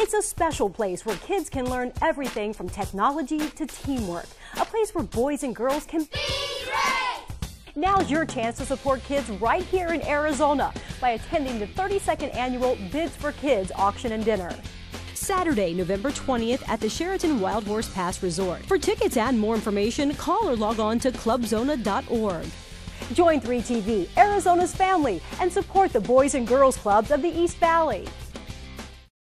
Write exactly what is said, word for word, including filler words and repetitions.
It's a special place where kids can learn everything from technology to teamwork. A place where boys and girls can be great! Now's your chance to support kids right here in Arizona by attending the thirty-second annual Bids for Kids auction and dinner. Saturday, November twentieth at the Sheraton Wild Horse Pass Resort. For tickets and more information, call or log on to club zona dot org. Join three T V, Arizona's family, and support the Boys and Girls Clubs of the East Valley.